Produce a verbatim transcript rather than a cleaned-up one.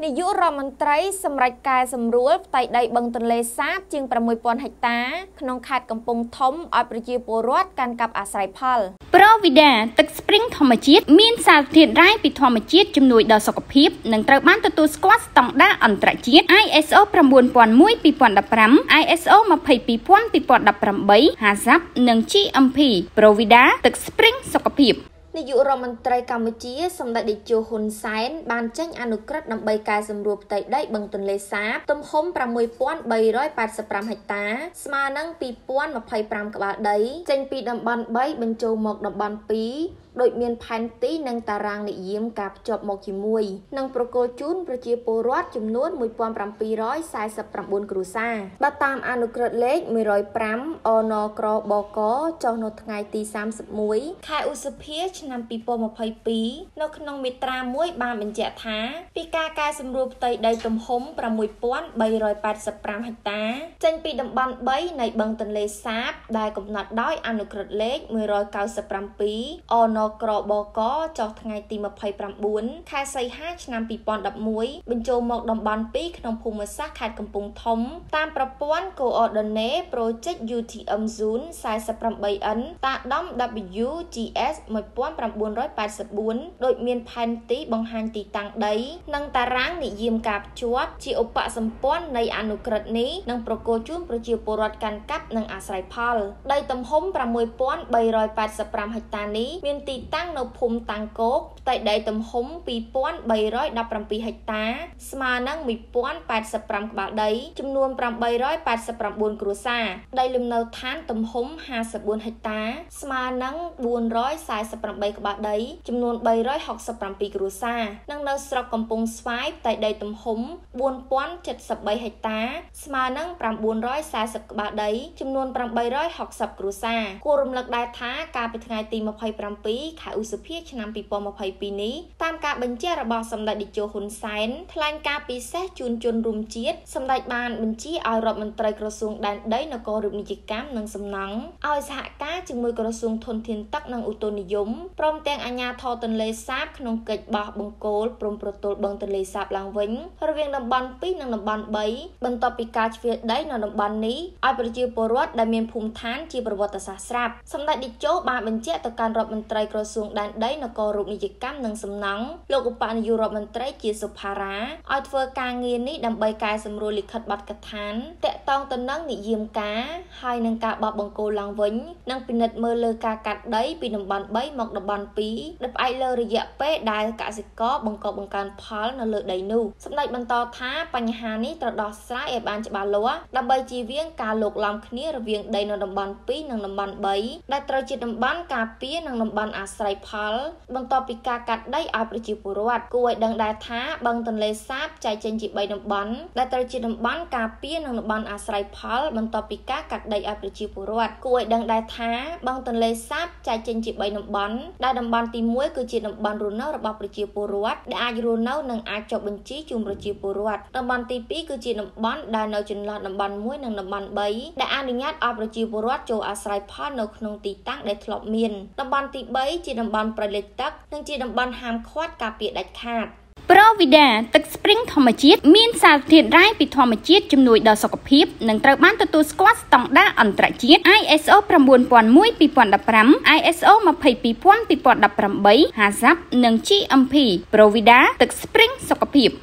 នាយករដ្ឋមន្ត្រីសម្រាប់ការសម្រួលផ្ទៃដីបឹងទន្លេសាបជាង ប្រាំមួយពាន់ ហិកតាក្នុងខេត្តកំពង់ធំឲ្យប្រជាពលរដ្ឋកាន់កាប់អាស្រ័យផលប្រវីដាទឹកស្ព្រីងធម្មជាតិមានសារធាតុរ៉ែពីធម្មជាតិជំនួយដល់សុខភាពនិងត្រូវបានទទួលស្គាល់ស្តង់ដារអន្តរជាតិ I S O 9nghìn một trăm mười hai nghìn không trăm mười lăm ไอ เอส โอ ยี่สิบสองnghìn hai nghìn một mươi tám ហាសាប់ និង G M P ប្រវីដាទឹកស្ព្រីងសុខភាពនាយករដ្ឋមន្ត្រីកម្ពុជាសម្ដេចតេជោហ៊ុនសែនបានចេញអនុក្រឹត្យដើម្បីកែសម្រួលផ្ទៃដីបឹងទន្លេសាបទំហំ ប្រាំមួយពាន់បីរយប៉ែតសិបប្រាំ ហិកតាស្មើនឹង ពីរពាន់ម្ភៃប្រាំ ក្បាលដីចេញពីតំបន់ បីបញ្ចូលមកតំបន់ ពីរដោយមានផែនទីនិងតារាងនិយមការភ្ជាប់មកជាមួយនិងប្រគល់ជូនប្រជាពលរដ្ឋចំនួន មួយពាន់ប្រាំពីររយសែសិបប្រាំបួន គ្រួសារបើតាមអនុក្រឹត្យលេខ មួយរយប្រាំ អ ន ក្រ ប ក ចុះនៅថ្ងៃទីសាមសិបមួយ ខែឧសភា ឆ្នាំពីរពាន់ម្ភៃពីរនៅក្នុងមាត្រាមួយបានបញ្ជាក់ថាពីការកែសម្រួលផ្ទៃដីទំហំ ប្រាំមួយពាន់បីរយប៉ែតសិបប្រាំ ហិកតាចេញពីតំបន់ បី នៃបឹងទន្លេសាបដែលកំណត់ដោយអនុក្រឹត្យលេខ មួយរយកៅសិបប្រាំពីរ អ ន ក្រ ប ក ចុះថ្ងៃទីម្ភៃប្រាំបួន ខែសីហា ឆ្នាំពីរពាន់ដប់មួយ បញ្ចូលមកតំបន់ ពីរ ក្នុងភូមិសាស្ត្រខេត្តកំពង់ធំតាមប្រព័ន្ធ Coordinate Project ยู ที เอ็ม Zone ហ្វោร์ទីเอท តាដំ W G S một nghìn chín trăm tám mươi tư ដោយមានផែនទីបង្ហាញទីតាំងដីនិងតារាងនិយមការភ្ជាប់ជាឧបសម្ព័ន្ធនៃអនុក្រឹត្យនេះនិងប្រគល់ជូនប្រជាពលរដ្ឋកាន់កាប់និងអាស្រ័យផលដីទំហំ ប្រាំមួយពាន់បីរយប៉ែតសិបប្រាំ ហិកតានេះមានទីតាំងនៅភូមិតាំងគោកផ្ទៃដីទំហំ ពីរពាន់បីរយដប់ប្រាំពីរ ហិកតាស្មើនឹង មួយពាន់ប៉ែតសិបប្រាំ ក្បាលដីចំនួន ប្រាំបីរយប៉ែតសិបប្រាំបួន គ្រួសារដីលំនៅឋានទំហំ ห้าสิบสี่ ហិកតាស្មើនឹង បួនរយសែសិបប្រាំបី ក្បាលដីចំនួន បីរយហកសិបប្រាំពីរ គ្រួសារនិងនៅស្រុកកំពង់ស្វាយផ្ទៃដីទំហំ បួនពាន់เจ็ดสิบสาม ហិកតាស្មើនឹង ប្រាំបួនរយសែសិប ក្បាលដីចំនួន ប្រាំបីរយហកសិប គ្រួសារគួររំលឹកដែរថាកាលពីថ្ងៃទីម្ភៃប្រាំពីរ ខែឧសភា ឆ្នាំពីរពាន់ម្ភៃពីរនេះតាមការបញ្ជារបស់សម្ដេចតេជោហ៊ុនសែនថ្លែងការពិសេសជូនជនរួមជាតិសម្ដេចបានបញ្ជាឲ្យរដ្ឋមន្ត្រីក្រសួងដែនដីនគររូបនីយកម្មនិងសំណង់ឲ្យសហការជាមួយក្រសួងធនធានទឹកនិងឧតុនិយមព្រមទាំងអាជ្ញាធរទន្លេសាបក្នុងកិច្ចបោះបង្គោលព្រំប្រទល់បឹងទន្លេសាបឡើងវិញរវាងតំបន់ ពីរ និងតំបន់ បី បន្ទាប់ពីការជ្រៀតដីនៅតំបន់នេះឲ្យប្រជាពលរដ្ឋដែលមានភូមិឋានជាប្រវត្តិសាស្ត្រស្រាប់សម្ដេចតេជោបានបញ្ជាក់ទៅកាន់រដ្ឋមន្ត្រីក្រសួងដែនដីនគររូបនីយកម្មនិងសំណង់លោកឧបនាយករដ្ឋមន្ត្រីជាសុផារ៉ាឲ្យធ្វើការងារនេះដើម្បីកែសម្រួលលិខិតបទកថាតាក់ទងទៅនឹងនិយមការហើយនឹងការបោះបង្គោលឡើងវិញនិងពិនិត្យមើលលើការកាត់ដីពីតំបន់ បី មកតំបន់ ពីរ ដែលផ្អែកលើរយៈពេលដែលកសិករបង្កបង្កើនផលនៅលើដីនោះសម្ដេចបន្តថាបញ្ហានេះត្រូវដោះស្រាយឲ្យបានច្បាស់លាស់ដើម្បីជៀសវាងការលោកឡំគ្នារវាងដីនៅតំបន់ ពីរ និងតំបន់ បី ដែលត្រូវជាតំបន់ការពារនិងតំបន់អាស្រ័យផលបន្ទាប់ពីការកាត់ដីឲ្យប្រជាពលរដ្ឋគួរឲ្យដឹងដែរថាបឹងទន្លេសាបចែកចេញជា បី តំបន់ដែលត្រូវជាតំបន់ការពារនិងតំបន់អាស្រ័យផលបន្ទាប់ពីការកាត់ដីឲ្យប្រជាពលរដ្ឋគួរឲ្យដឹងដែរថាបឹងទន្លេសាបចែកចេញជា បី តំបន់ដែលតំបន់ទីមួយគឺជាតំបន់រស់នៅរបស់ប្រជាពលរដ្ឋដែលអាចរស់នៅនិងអាចចុះបញ្ជីជូនប្រជាពលរដ្ឋតំបន់ទីពីរគឺជាតំបន់ដែលនៅចន្លោះតំបន់ មួយ និងតំបន់ បី ដែលអនុញ្ញាតឲ្យប្រជាពលរដ្ឋចូលអាស្រ័យផលនៅក្នុងទីតាំងដែលធ្លាប់មានតំបន់ទី បី ជាតំបន់ប្រលិចទឹកនិងជាតំបន់ហាមឃាត់ការពារដាច់ខាតប្រវីដាទឹកស្ព្រីងធម្មជាតិមានសារធាតុរ៉ែពីធម្មជាតិជំនួយដល់សុខភាពនិងត្រូវបានទទួលស្គាល់ស្តង់ដារអន្តរជាតិ I S O 9nghìn một trăm mười hai nghìn không trăm mười lăm ไอ เอส โอ ยี่สิบสองnghìn hai nghìn một mươi tám ហាសាប់និង G M P ប្រវីដាទឹកស្ព្រីងសុខភាព